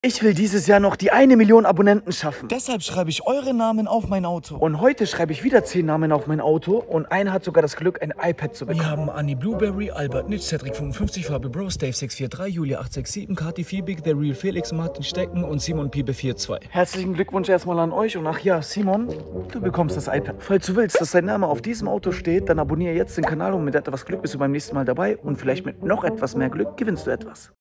Ich will dieses Jahr noch die 1 Million Abonnenten schaffen. Deshalb schreibe ich eure Namen auf mein Auto. Und heute schreibe ich wieder 10 Namen auf mein Auto und einer hat sogar das Glück, ein iPad zu bekommen. Wir haben Annie Blueberry, Albert Nitsch, Cedric 55, Fabi Bros, Dave 643, Julia 867, Kati Fiebig, The Real Felix, Martin Stecken und Simon Piebe 42. Herzlichen Glückwunsch erstmal an euch und ach ja, Simon, du bekommst das iPad. Falls du willst, dass dein Name auf diesem Auto steht, dann abonniere jetzt den Kanal und mit etwas Glück bist du beim nächsten Mal dabei und vielleicht mit noch etwas mehr Glück gewinnst du etwas.